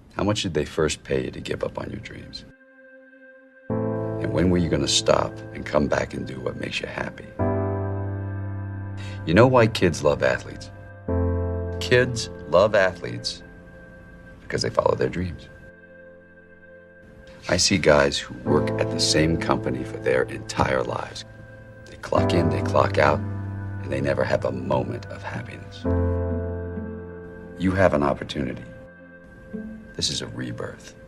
How much did they first pay you to give up on your dreams? And when were you going to stop and come back and do what makes you happy? You know why kids love athletes? Kids love athletes because they follow their dreams. I see guys who work at the same company for their entire lives. They clock in, they clock out, and they never have a moment of happiness. You have an opportunity. This is a rebirth.